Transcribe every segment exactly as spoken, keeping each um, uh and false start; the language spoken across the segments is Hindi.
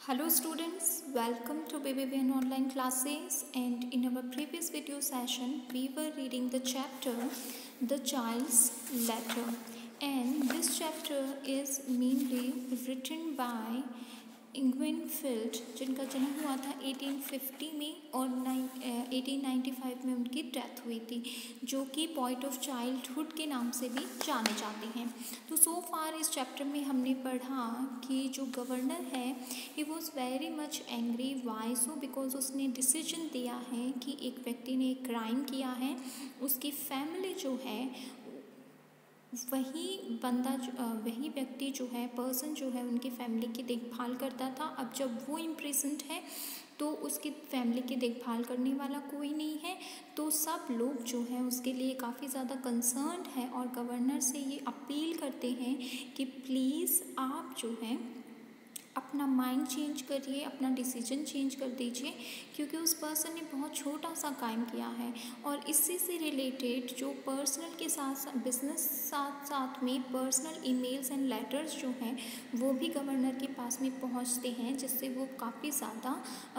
Hello students, welcome to B B B N online classes, and in our previous video session we were reading the chapter The Child's Letter, and this chapter is mainly written by इंग्वेन फील्ड, जिनका जन्म हुआ था अठारह सौ पचास में और अठारह सौ पचानवे में उनकी डेथ हुई थी, जो कि पॉइंट ऑफ चाइल्डहुड के नाम से भी जाने जाते हैं। तो सो फार इस चैप्टर में हमने पढ़ा कि जो गवर्नर है he was very much angry. Why so? Because उसने डिसीजन दिया है कि एक व्यक्ति ने एक क्राइम किया है, उसकी फैमिली जो है वही बंदा वही व्यक्ति जो है पर्सन जो है उनकी फैमिली की देखभाल करता था। अब जब वो इम्प्रिजन्ड है तो उसकी फैमिली की देखभाल करने वाला कोई नहीं है, तो सब लोग जो है उसके लिए काफ़ी ज़्यादा कंसर्न्ड है और गवर्नर से ये अपील करते हैं कि प्लीज़ आप जो है अपना माइंड चेंज करिए, अपना डिसीजन चेंज कर दीजिए, क्योंकि उस पर्सन ने बहुत छोटा सा काम किया है। और इसी से रिलेटेड जो पर्सनल के साथ साथ बिजनेस साथ साथ में पर्सनल ईमेल्स एंड लेटर्स जो हैं वो भी गवर्नर के पास में पहुंचते हैं, जिससे वो काफ़ी ज़्यादा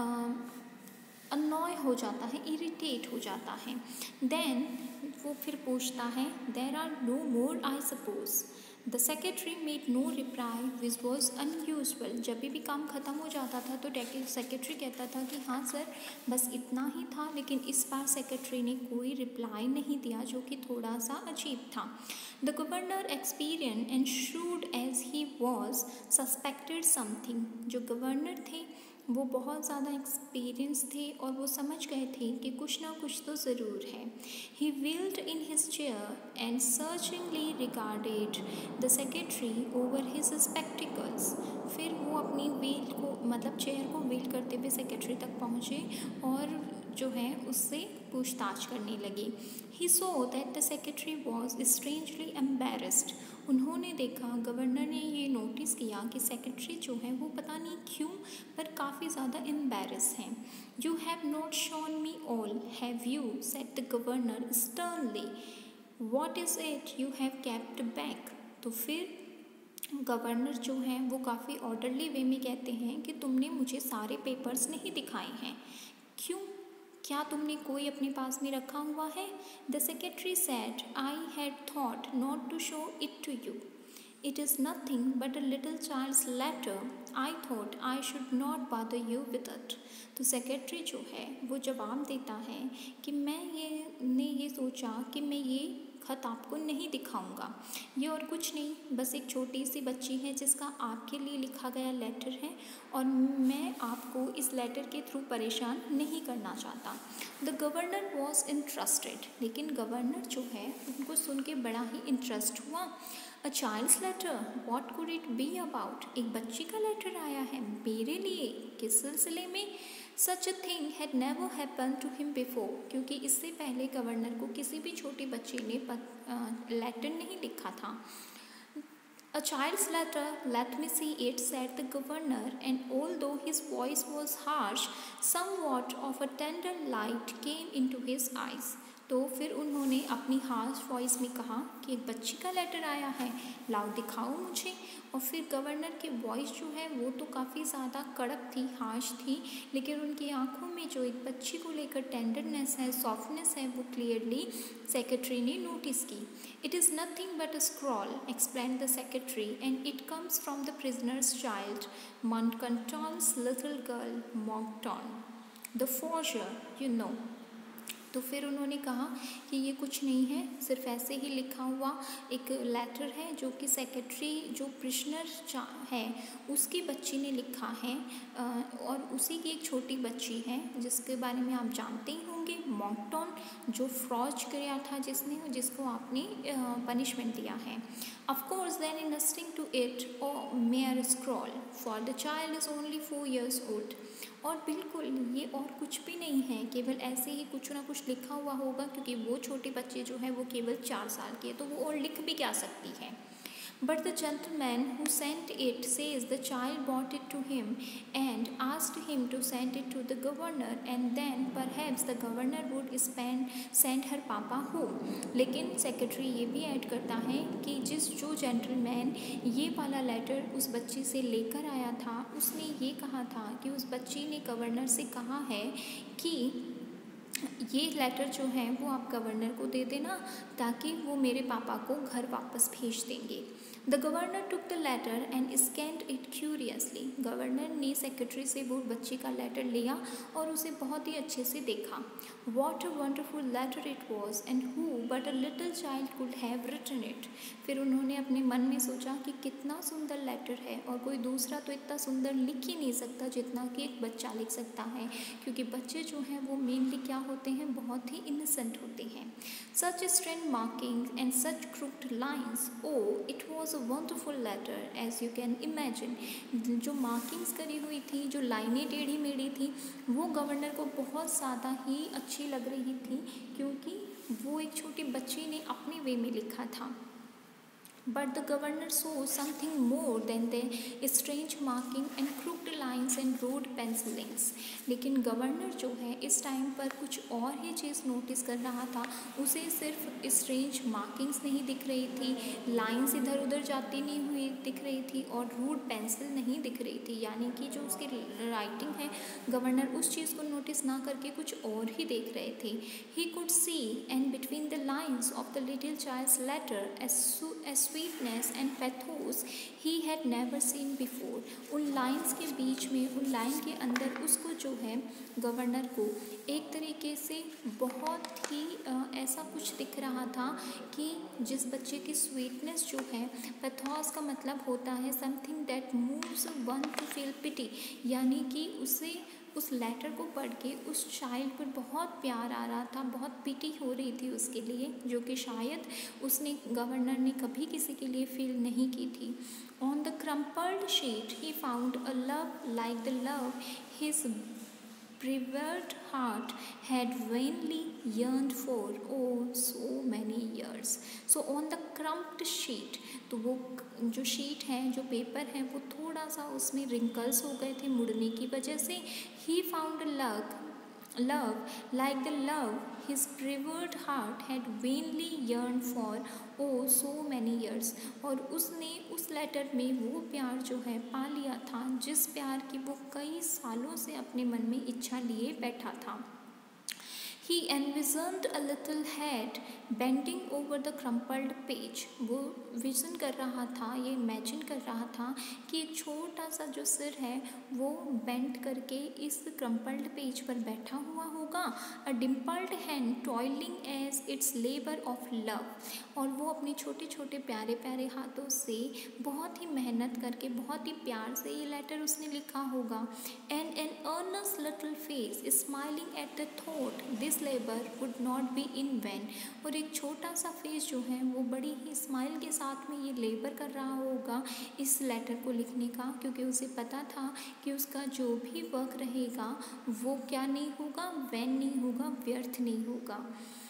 अनॉय हो जाता है, इरिटेट हो जाता है। देन वो फिर पूछता है, there are no more I suppose. The secretary made no reply which was unusual. जब भी काम ख़त्म हो जाता था तो सेक्रेटरी कहता था कि हाँ सर बस इतना ही था, लेकिन इस बार सेक्रेटरी ने कोई रिप्लाई नहीं दिया, जो कि थोड़ा सा अजीब था। The governor experience and shrewd as he was suspected something. जो गवर्नर थे वो बहुत ज़्यादा एक्सपीरियंस थे और वो समझ गए थे कि कुछ ना कुछ तो ज़रूर है। He wheeled in his chair and searchingly regarded the secretary over his spectacles. फिर वो अपनी व्हील को मतलब चेयर को व्हील करते हुए सेक्रेटरी तक पहुँचे और जो है उससे पूछताछ करने लगी। He saw that the secretary was strangely embarrassed. उन्होंने देखा, गवर्नर ने ये नोटिस किया कि सेक्रेटरी जो है वो पता नहीं क्यों पर काफ़ी ज़्यादा एम्बेरस हैं। You have not shown me all have you, said the governor sternly. What is it you have kept back. तो फिर गवर्नर जो हैं वो काफ़ी ऑर्डरली वे में कहते हैं कि तुमने मुझे सारे पेपर्स नहीं दिखाए हैं, क्यों? क्या तुमने कोई अपने पास में रखा हुआ है? The secretary said, I had thought not to show it to you. It is nothing but a little child's letter. I thought I should not bother you with it. तो सेक्रेटरी जो है वो जवाब देता है कि मैं ये ने ये सोचा कि मैं ये खत आपको नहीं दिखाऊंगा, ये और कुछ नहीं, बस एक छोटी सी बच्ची है जिसका आपके लिए लिखा गया लेटर है और मैं आपको इस लेटर के थ्रू परेशान नहीं करना चाहता। The governor was interested. लेकिन गवर्नर जो है उनको सुन के बड़ा ही इंटरेस्ट हुआ। A child's letter, what could it be about? एक बच्ची का लेटर आया है मेरे लिए, किस सिलसिले में? Such a thing had never happen to him before. क्योंकि इससे पहले गवर्नर को किसी भी छोटी बच्ची ने लेटर नहीं लिखा था। A child's letter, let me see it, said the governor, and although his voice was harsh, somewhat of a tender light came into his eyes. तो फिर उन्होंने अपनी हार्श वॉइस में कहा कि एक बच्ची का लेटर आया है, लाओ दिखाओ मुझे। और फिर गवर्नर की वॉइस जो है वो तो काफ़ी ज़्यादा कड़क थी, हार्श थी, लेकिन उनकी आंखों में जो एक बच्ची को लेकर टेंडरनेस है, सॉफ्टनेस है, वो क्लियरली सेक्रेटरी ने नोटिस की। It is nothing but a scroll, explain the secretary, and it comes from the prisoner's child Monkton's little girl Monkton, the forger you know. तो फिर उन्होंने कहा कि ये कुछ नहीं है, सिर्फ ऐसे ही लिखा हुआ एक लेटर है जो कि सेक्रेटरी जो प्रिजनर है उसकी बच्ची ने लिखा है, और उसी की एक छोटी बच्ची है जिसके बारे में आप जानते ही होंगे, मॉन्कटॉन, जो फ्रॉज किया था जिसने, जिसको आपने पनिशमेंट दिया है। Of course then in listing to it और mayor scroll for the child is only four years old. और बिल्कुल ये और कुछ भी नहीं है, केवल ऐसे ही कुछ ना कुछ लिखा हुआ होगा, क्योंकि वो छोटे बच्चे जो है वो केवल चार साल के है, तो वो और लिख भी क्या सकती है। But the gentleman who sent it says the child brought it to him and asked him to send it to the governor, and then perhaps the governor would spend send her papa home. लेकिन सेक्रेटरी ये भी ऐड करता है कि जिस जो जेंटलमैन ये वाला लेटर उस बच्ची से लेकर आया था, उसने ये कहा था कि उस बच्ची ने गवर्नर से कहा है कि ये लेटर जो है वो आप गवर्नर को दे देना ताकि वो मेरे पापा को घर वापस भेज देंगे. The governor took the letter and scanned it curiously. Governor ने सेक्रेटरी से वो बच्ची का लेटर लिया और उसे बहुत ही अच्छे से देखा. What a wonderful letter it was and who but a little child could have written it. फिर उन्होंने अपने मन में सोचा कि कितना सुंदर लेटर है और कोई दूसरा तो इतना सुंदर लिख ही नहीं सकता जितना कि एक बच्चा लिख सकता है, क्योंकि बच्चे जो हैं वो मेनली क्या होते हैं, बहुत ही इनोसेंट होते हैं. Such strange marking and such crooked lines, O it was a wonderful letter as you can imagine. जो मार्किंग्स करी हुई थी, जो लाइनें टेढ़ी मेढ़ी थी, वो गवर्नर को बहुत ज़्यादा ही अच्छी लग रही थी क्योंकि वो एक छोटे बच्चे ने अपने वे में लिखा था. But the governor saw something more than the strange marking and crooked lines and road pencilings. लेकिन गवर्नर जो है इस टाइम पर कुछ और ही चीज़ नोटिस कर रहा था. उसे सिर्फ स्ट्रेंज मार्किंग्स नहीं दिख रही थी, लाइन्स इधर उधर जाती नहीं हुई दिख रही थी और रूड पेंसिल नहीं दिख रही थी. यानी कि जो उसकी राइटिंग है, गवर्नर उस चीज़ को नोटिस ना करके कुछ और ही देख रहे थे. He could see and between the lines of the little child's letter as as sweetness and pathos he had never seen before. उन लाइन्स के बीच में, उन लाइन के अंदर उसको जो है गवर्नर को एक तरीके से बहुत ही आ, ऐसा कुछ दिख रहा था कि जिस बच्चे की स्वीटनेस जो है, पैथोस का मतलब होता है something that moves one to feel pity. यानी कि उसे उस लेटर को पढ़ के उस चाइल्ड पर बहुत प्यार आ रहा था, बहुत पिटी हो रही थी उसके लिए, जो कि शायद उसने गवर्नर ने कभी किसी के लिए फील नहीं की थी. On the crumpled sheet he found a love like the love his prepared heart had vainly yearned for oh so many years. So on the crumped sheet, तो वो जो शीट है, जो पेपर है, वो थोड़ा सा उसमें रिंकल्स हो गए थे मुड़ने की वजह से. he found a love love like the love his prepared heart had vainly yearned for oh so many years. और उसने उस लेटर में वो प्यार जो है पा लिया था जिस प्यार की वो कई सालों से अपने मन में इच्छा लिए बैठा था. He envisioned a little head bending over the crumpled page. वो विजन कर रहा था, ये इमेजिन कर रहा था कि एक छोटा सा जो सिर है वो बेंड करके इस क्रम्पल्ड पेज पर बैठा हुआ होगा. A dimpled hand toiling as its labor of love. और वो अपने छोटे छोटे प्यारे प्यारे हाथों से बहुत ही मेहनत करके, बहुत ही प्यार से ये लेटर उसने लिखा होगा. And an earnest little face smiling at the thought this labour would not be in vain. और एक छोटा सा फेस जो है वो बड़ी ही स्माइल के साथ में ये लेबर कर रहा होगा इस लेटर को लिखने का, क्योंकि उसे पता था कि उसका जो भी वर्क रहेगा वो क्या नहीं होगा, वैन नहीं होगा, व्यर्थ नहीं होगा.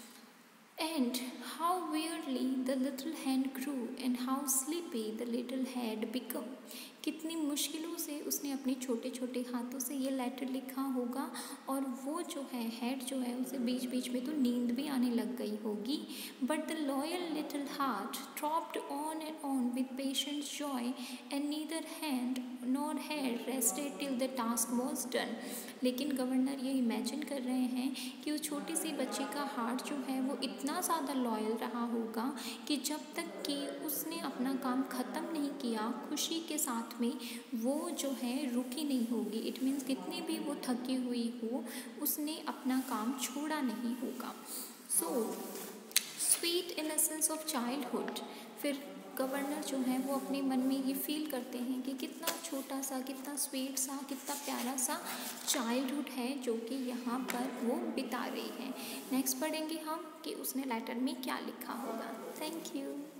And how weirdly the little hand grew and how sleepy the little head became. कितनी मुश्किलों से उसने अपने छोटे छोटे हाथों से ये लेटर लिखा होगा और वो जो है हेड जो है उसे बीच बीच में तो नींद भी आने लग गई होगी. But the loyal little heart throbbed on and on with patient joy and neither hand nor head rested till the task was done. लेकिन गवर्नर ये इमेजिन कर रहे हैं कि उस छोटी सी बच्ची का हार्ट जो है वो इतना ज़्यादा लॉयल रहा होगा कि जब तक कि उसने अपना काम ख़त्म नहीं किया खुशी के साथ में, वो जो है रुकी नहीं होगी. इट मीन्स कितनी भी वो थकी हुई हो, उसने अपना काम छोड़ा नहीं होगा. So sweet innocence of childhood. फिर गवर्नर जो है वो अपने मन में ये फील करते हैं कि कितना छोटा सा, कितना स्वीट सा, कितना प्यारा सा चाइल्डहुड है जो कि यहाँ पर वो बिता रही हैं. नेक्स्ट पढ़ेंगे हम कि उसने लेटर में क्या लिखा होगा. Thank you.